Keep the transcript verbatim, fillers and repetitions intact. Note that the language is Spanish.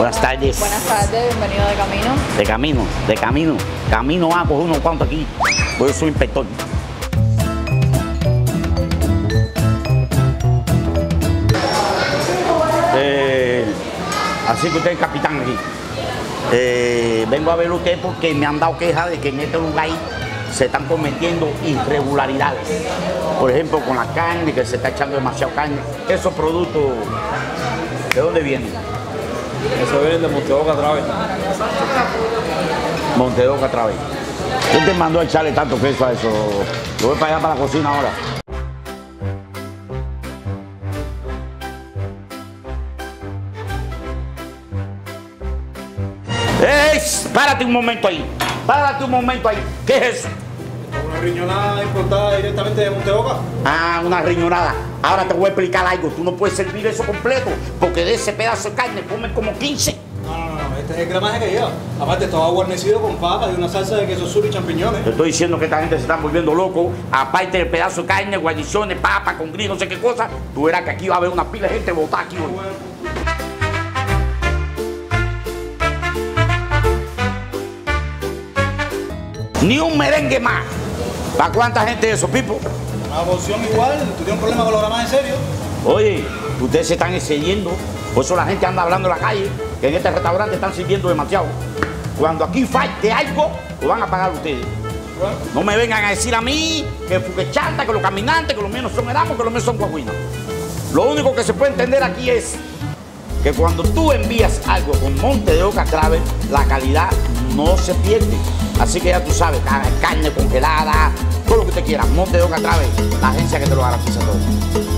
Buenas tardes. Buenas tardes, bienvenido de camino. De camino, de camino. Camino a coger unos cuantos aquí. Pues yo soy inspector. Eh, así que usted es capitán aquí. Eh, vengo a ver usted porque me han dado queja de que en este lugar se están cometiendo irregularidades. Por ejemplo, con la carne, que se está echando demasiado carne. Esos productos, ¿de dónde vienen? Eso viene de Monte de Oca otra vez. Monte de Oca otra vez. ¿Quién te mandó a echarle tanto queso a eso? Yo voy para allá para la cocina ahora. ¡Ey! Párate un momento ahí. Párate un momento ahí. ¿Qué es eso? Una riñonada importada directamente de Monte de Oca. Ah, una riñonada. Ahora te voy a explicar algo. Tú no puedes servir eso completo porque de ese pedazo de carne comen como quince. No, no, no, este es el gramaje que lleva. Aparte, todo guarnecido con papas y una salsa de queso sur y champiñones. Te estoy diciendo que esta gente se está volviendo loco. Aparte del pedazo de carne, guarniciones, papas, con gris, no sé qué cosa. Tú verás que aquí va a haber una pila de gente botada aquí hoy. Ni un merengue más. ¿Para cuánta gente es eso, Pipo? Una porción igual. ¿Tú tienes un problema con los gramajes en serio? Oye, ustedes se están excediendo. Por eso la gente anda hablando en la calle, que en este restaurante están sirviendo demasiado. Cuando aquí falte algo, lo van a pagar ustedes. Bueno. No me vengan a decir a mí que fuquechanta, que los caminantes, que los míos no son eramos, que los míos son guaguinas. Lo único que se puede entender aquí es que cuando tú envías algo con Monte de Oca Travel, la calidad no se pierde. Así que ya tú sabes, carne congelada, todo lo que usted quiera. Monte de Oca Travel, la agencia que te lo garantiza todo.